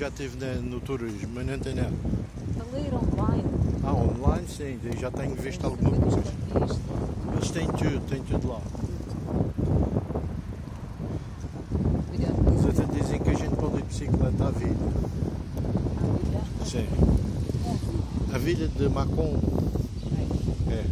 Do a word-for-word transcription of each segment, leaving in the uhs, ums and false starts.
já esteve na- no turismo, mas não tem nada. A ler online. Ah, online sim, daí já tenho visto alguma coisa. Eles têm tudo, têm tudo lá. Eles até dizem que a gente pode ir de bicicleta à vila. Sim. A vila de Macon. É.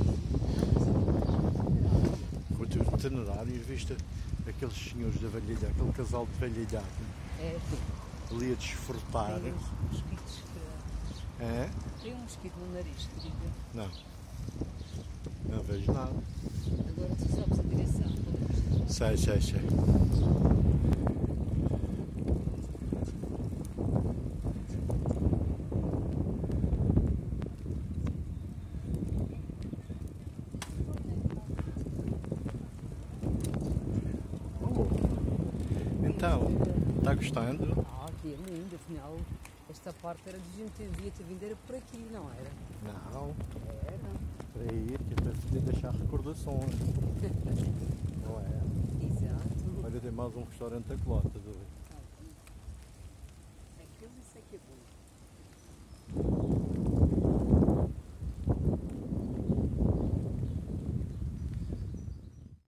Com o itinerário e viste aqueles senhores da velha idade, aquele casal de velha idade. É. Ali a desfrutar. Tem uns mosquitos que... É? Tem um mosquito no nariz, querida. Não. Não vejo nada. Agora tu sabes a direção. Sei, sei, sei. Então, está gostando? Ah, aqui é lindo, afinal. Esta parte era de gente que devia ter vindo, era por aqui, não era? Não. Era. Para ir, que é para poder deixar recordações. Não é? Exato. Olha, tem mais um restaurante a colota. Aquilo, isso é que é bom.